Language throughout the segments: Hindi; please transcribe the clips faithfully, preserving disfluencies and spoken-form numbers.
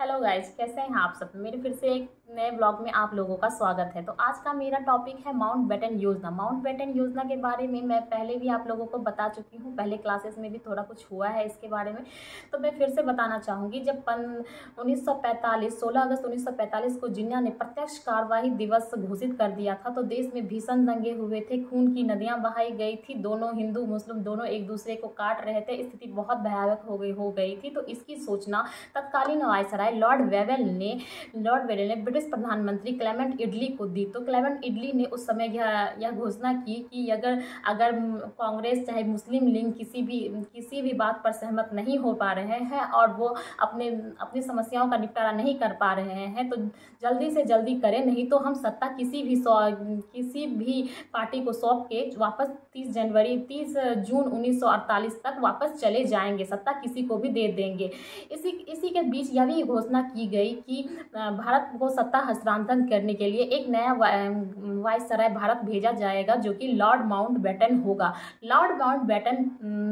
हेलो गाइस, कैसे हैं आप सब। मेरे फिर से एक नए ब्लॉग में आप लोगों का स्वागत है। तो आज का मेरा टॉपिक है माउंटबेटन योजना। माउंटबेटन योजना के बारे में मैं पहले भी आप लोगों को बता चुकी हूँ, पहले क्लासेस में भी थोड़ा कुछ हुआ है इसके बारे में। तो मैं फिर से बताना चाहूँगी। जब उन्नीस सौ पैंतालीस सोलह अगस्त उन्नीस सौ पैंतालीस को जिन्ना ने प्रत्यक्ष कार्यवाही दिवस घोषित कर दिया था, तो देश में भीषण दंगे हुए थे, खून की नदियाँ बहाई गई थी, दोनों हिंदू मुस्लिम दोनों एक दूसरे को काट रहे थे, स्थिति बहुत भयावह हो गई हो गई थी। तो इसकी सूचना तत्कालीन वायसराय लॉर्ड वेवेल ने लॉर्ड वेवेल ने ब्रिटिश प्रधानमंत्री क्लेमेंट इटली को दी। तो क्लेमेंट इटली ने उस समय यह यह घोषणा की कि अगर अगर कांग्रेस चाहे मुस्लिम लीग किसी भी किसी भी बात पर सहमत नहीं हो पा रहे हैं और वो अपने अपनी समस्याओं का निपटारा नहीं कर पा रहे हैं, तो जल्दी से जल्दी करें, नहीं तो हम सत्ता किसी भी किसी भी पार्टी को सौंप के वापस तीस जनवरी तीस जून उन्नीस सौ अड़तालीस तक वापस चले जाएंगे, सत्ता किसी को भी दे देंगे। इसी इसी के बीच यह भी घोषणा की गई कि भारत को सत्ता हस्तांतरण करने के लिए एक नया वायसराय भारत भेजा जाएगा, जो कि लॉर्ड माउंटबेटन होगा। लॉर्ड माउंटबेटन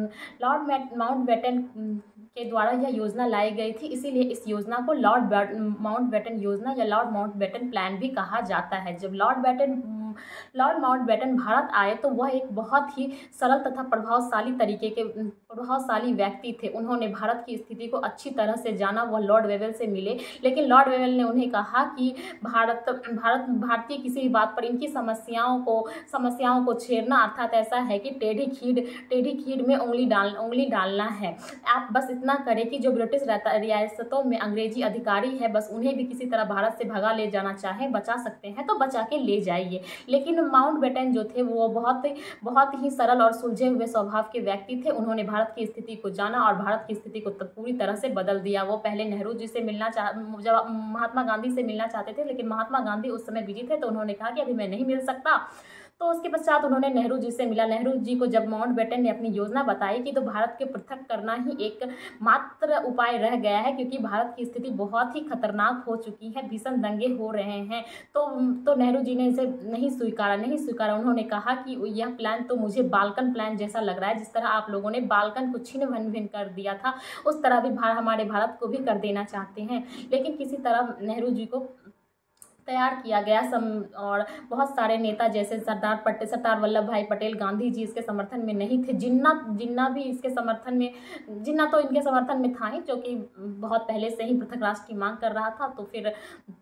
लॉर्ड माउंटबेटन के द्वारा यह योजना लाई गई थी, इसीलिए इस योजना को लॉर्ड माउंटबेटन योजना या लॉर्ड माउंटबेटन प्लान भी कहा जाता है। जब Lord Batten Lord Mountbatten Bharat आए तो वह एक बहुत ही सरल तथा प्रभावशाली तरीके के प्रभावशाली व्यक्ति थे। उन्होंने भारत की स्थिति को अच्छी तरह से जाना। वह लॉर्ड वेवेल से मिले, लेकिन लॉर्ड वेवेल ने उन्हें कहा कि भारत भारत भारतीय किसी भी बात पर इनकी समस्याओं को समस्याओं को छेड़ना अर्थात ऐसा है कि टेढ़ी खीर टेढ़ी खीर में उंगली डाल उंगली डालना है। आप बस इतना करें कि जो ब्रिटिश रियासतों में अंग्रेजी अधिकारी है, बस उन्हें भी किसी तरह भारत से भगा ले जाना चाहें, बचा सकते हैं तो बचा के ले जाइए। लेकिन माउंटबेटन जो थे वो बहुत बहुत ही सरल और सुलझे हुए स्वभाव के व्यक्ति थे। उन्होंने भारत की स्थिति को जाना और भारत की स्थिति को पूरी तरह से बदल दिया। वो पहले नेहरू जी से मिलना चाह जब महात्मा गांधी से मिलना चाहते थे, लेकिन महात्मा गांधी उस समय बिजी थे, तो उन्होंने कहा कि अभी मैं नहीं मिल सकता। तो उसके पश्चात उन्होंने नेहरू जी से मिला। नेहरू जी को जब माउंटबेटन ने अपनी योजना बताई कि तो भारत के पृथक करना ही एक मात्र उपाय रह गया है, क्योंकि भारत की स्थिति बहुत ही खतरनाक हो चुकी है, भीषण दंगे हो रहे हैं। तो तो नेहरू जी ने इसे नहीं स्वीकारा नहीं स्वीकारा उन्होंने कहा कि यह प्लान तो मुझे बाल्कन प्लान जैसा लग रहा है। जिस तरह आप लोगों ने बाल्कन को छिन्न भिन्न भिन्न कर दिया था, उस तरह भी भारत हमारे भारत को भी कर देना चाहते हैं। लेकिन किसी तरह नेहरू जी को तैयार किया गया सम और बहुत सारे नेता जैसे सरदार पटेल सरदार वल्लभ भाई पटेल, गांधी जी इसके समर्थन में नहीं थे। जिन्ना जिन्ना भी इसके समर्थन में जिन्ना तो इनके समर्थन में था ही, जो कि बहुत पहले से ही पृथक राष्ट्र की मांग कर रहा था। तो फिर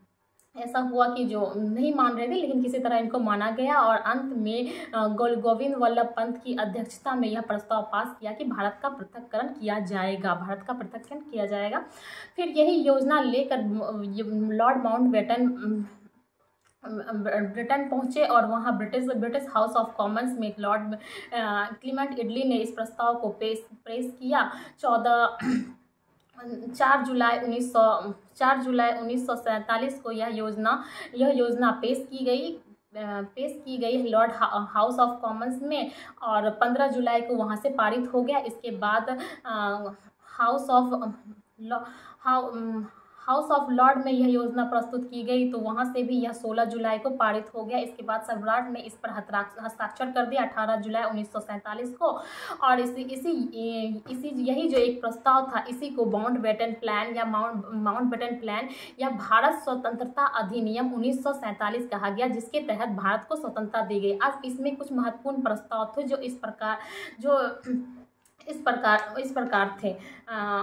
ऐसा हुआ कि जो नहीं मान रहे थे, लेकिन किसी तरह इनको माना गया और अंत में गोविंद वल्लभ पंत की अध्यक्षता में यह प्रस्ताव पास किया कि भारत का पृथक्करण किया जाएगा भारत का पृथक्करण किया जाएगा। फिर यही योजना लेकर लॉर्ड माउंटबेटन ब्रिटेन पहुंचे और वहां British British House of Commons में लॉर्ड क्लेमेंट इटली ने इस प्रस्ताव को पेश पेश किया। चौदह चार जुलाई उन्नीस सौ चार जुलाई उन्नीस सौ सैंतालीस को यह योजना यह योजना पेश की गई पेश की गई लॉर्ड हाउस ऑफ कॉमन्स में और पंद्रह जुलाई को वहां से पारित हो गया। इसके बाद House of House of Lord में यह योजना प्रस्तुत की गई, तो वहां से भी यह सोलह जुलाई को पारित हो गया। इसके बाद सम्राट ने इस पर हस्ताक्षर कर दिया अठारह जुलाई उन्नीस सौ सैंतालीस को। और इसी इसी इसी यही जो एक प्रस्ताव था, इसी को माउंटबेटन प्लान या माउंट माउंटबेटन प्लान या भारत स्वतंत्रता अधिनियम उन्नीस सौ सैंतालीस कहा गया, जिसके तहत भारत को स्वतंत्रता दी गई। आज इसमें कुछ महत्वपूर्ण प्रस्ताव थे जो इस प्रकार जो इस प्रकार इस प्रकार थे आ,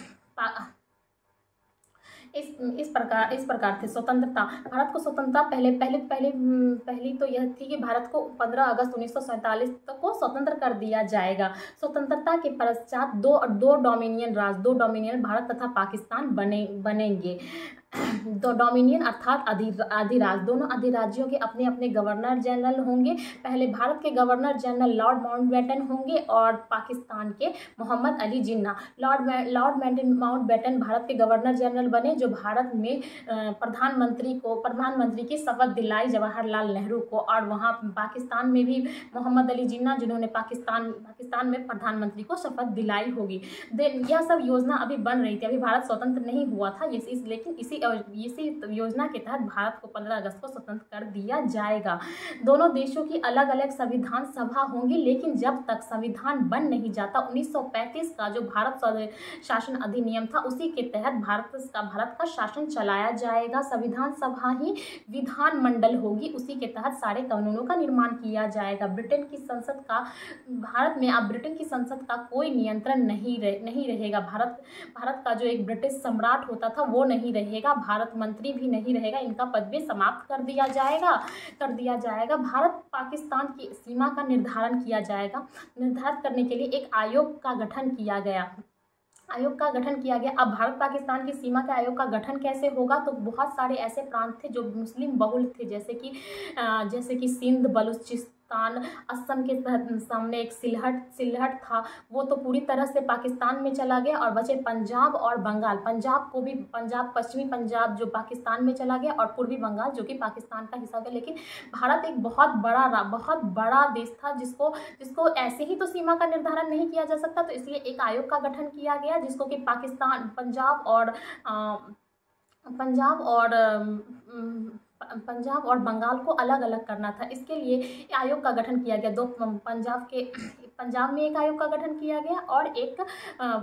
इस इस प्रकार इस प्रकार थे स्वतंत्रता। भारत को स्वतंत्रता पहले पहले पहले पहली तो यह थी कि भारत को पंद्रह अगस्त उन्नीस सौ सैंतालीस तक को स्वतंत्र कर दिया जाएगा। स्वतंत्रता के पश्चात दो दो डोमिनियन राज दो डोमिनियन भारत तथा पाकिस्तान बने बनेंगे। दो डोमिनियन अर्थात अधिराज दोनों अधिराज्यों के अपने अपने गवर्नर जनरल होंगे। पहले भारत के गवर्नर जनरल लॉर्ड माउंटबेटन होंगे और पाकिस्तान के Mohammad Ali Jinnah. Lord Lord Mountbatten Bharat के गवर्नर जनरल बने, जो भारत में प्रधानमंत्री को प्रधानमंत्री की शपथ दिलाई जवाहरलाल नेहरू को। और वहाँ पाकिस्तान में भी मोहम्मद अली जिन्ना, जिन्होंने पाकिस्तान पाकिस्तान में प्रधानमंत्री को शपथ दिलाई होगी। यह सब योजना अभी बन रही थी, अभी भारत स्वतंत्र नहीं हुआ था। इस, इस लेकिन इसी इसी योजना के तहत भारत को पंद्रह अगस्त को स्वतंत्र कर दिया जाएगा। दोनों देशों की अलग अलग संविधान सभा होंगी, लेकिन जब तक संविधान बन नहीं जाता, उन्नीस सौ पैंतीस का जो भारत शासन अधिनियम था, उसी के तहत भारत का भारत भारत का शासन चलाया जाएगा। संविधान सभा ही विधानमंडल होगी, उसी के तहत सारे कानूनों का निर्माण किया जाएगा। ब्रिटेन की संसद का भारत में अब ब्रिटेन की संसद का कोई नियंत्रण नहीं रह, नहीं रहेगा। भारत भारत का जो एक ब्रिटिश सम्राट होता था वो नहीं रहेगा, भारत मंत्री भी नहीं रहेगा, इनका पद भी समाप्त कर दिया जाएगा कर दिया जाएगा। भारत पाकिस्तान की सीमा का निर्धारण किया जाएगा। निर्धारित करने के लिए एक आयोग का गठन किया गया आयोग का गठन किया गया। अब भारत पाकिस्तान की सीमा के आयोग का गठन कैसे होगा, तो बहुत सारे ऐसे प्रांत थे जो मुस्लिम बहुल थे, जैसे कि जैसे कि सिंध, बलूचिस्तान, असम के सामने एक सिलहट सिलहट था, वो तो पूरी तरह से पाकिस्तान में चला गया, और बचे पंजाब और बंगाल। पंजाब को भी पंजाब पश्चिमी पंजाब जो पाकिस्तान में चला गया, और पूर्वी बंगाल जो कि पाकिस्तान का हिस्सा गया। लेकिन भारत एक बहुत बड़ा बहुत बड़ा देश था, जिसको जिसको ऐसे ही तो सीमा का निर्धारण नहीं किया जा सकता, तो इसलिए एक आयोग का गठन किया गया, जिसको कि पाकिस्तान पंजाब और आ, पंजाब और पंजाब और बंगाल को अलग अलग करना था। इसके लिए आयोग का गठन किया गया। दो पंजाब के पंजाब में एक आयोग का गठन किया गया और एक आ,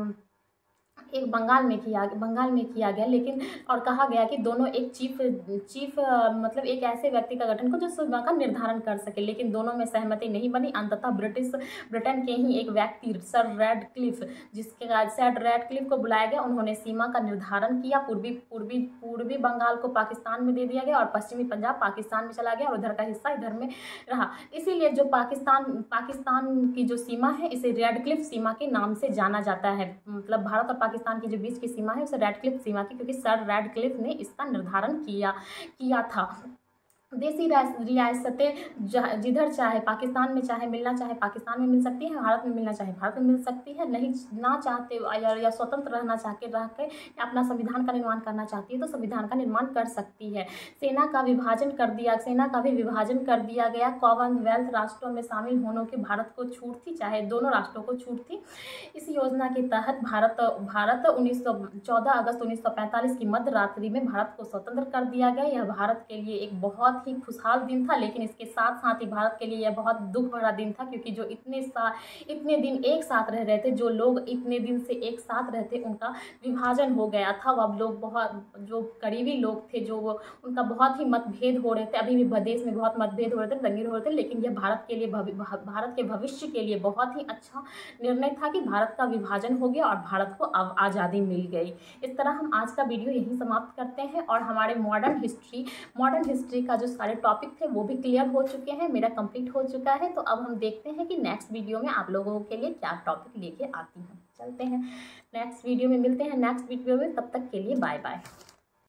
एक बंगाल में किया बंगाल में किया गया। लेकिन और कहा गया कि दोनों एक चीफ चीफ मतलब एक ऐसे व्यक्ति का गठन को जो सीमा का निर्धारण कर सके, लेकिन दोनों में सहमति नहीं बनी। अंततः ब्रिटिश ब्रिटेन के ही एक व्यक्ति सर रैडक्लिफ, जिसके सर रैडक्लिफ को बुलाया गया, उन्होंने सीमा का निर्धारण किया। पूर्वी पूर्वी पूर्वी बंगाल को पाकिस्तान में दे दिया गया, और पश्चिमी पंजाब पाकिस्तान में चला गया, और उधर का हिस्सा इधर में रहा। इसीलिए जो पाकिस्तान पाकिस्तान की जो सीमा है, इसे रैडक्लिफ सीमा के नाम से जाना जाता है। मतलब भारत और पाकिस्तान की जो बीच की सीमा है उसे रैडक्लिफ सीमा की, क्योंकि सर रैडक्लिफ ने इसका निर्धारण किया किया था। देसी रियासतें जिधर चाहे पाकिस्तान में चाहे मिलना चाहे पाकिस्तान में मिल सकती है, भारत में मिलना चाहे भारत में मिल सकती है। नहीं ना चाहते या, या स्वतंत्र रहना चाह के रह के या अपना संविधान का निर्माण करना चाहती है तो संविधान का निर्माण कर सकती है। सेना का विभाजन कर दिया सेना का भी विभाजन कर दिया गया। कॉमनवेल्थ राष्ट्रों में शामिल होने की भारत को छूट थी, चाहे दोनों राष्ट्रों को छूट थी। इस योजना के तहत भारत भारत उन्नीस सौ चौदह अगस्त उन्नीस सौ पैंतालीस की मध्य रात्रि में भारत को स्वतंत्र कर दिया गया। यह भारत के लिए एक बहुत ही खुशहाल दिन था, लेकिन इसके साथ साथ ही भारत के लिए यह बहुत दुख भरा दिन था, क्योंकि जो इतने सा इतने दिन एक साथ रह रहे थे, जो लोग इतने दिन से एक साथ रहते, उनका विभाजन हो गया था। अब लोग बहुत जो करीबी लोग थे, जो वो उनका बहुत ही मतभेद हो रहे थे। अभी भी देश में बहुत मतभेद हो रहे थे, दंगे हो रहे थे, लेकिन यह भारत के लिए भारत के भविष्य के लिए बहुत ही अच्छा निर्णय था कि भारत का विभाजन हो गया और भारत को अब आज़ादी मिल गई। इस तरह हम आज का वीडियो यहीं समाप्त करते हैं, और हमारे मॉडर्न हिस्ट्री मॉडर्न हिस्ट्री का जो सारे टॉपिक थे वो भी क्लियर हो चुके हैं, मेरा कंप्लीट हो चुका है। तो अब हम देखते हैं कि नेक्स्ट वीडियो में आप लोगों के लिए क्या टॉपिक लेके आती हूँ। चलते हैं नेक्स्ट वीडियो में, मिलते हैं नेक्स्ट वीडियो में, तब तक के लिए बाय बाय।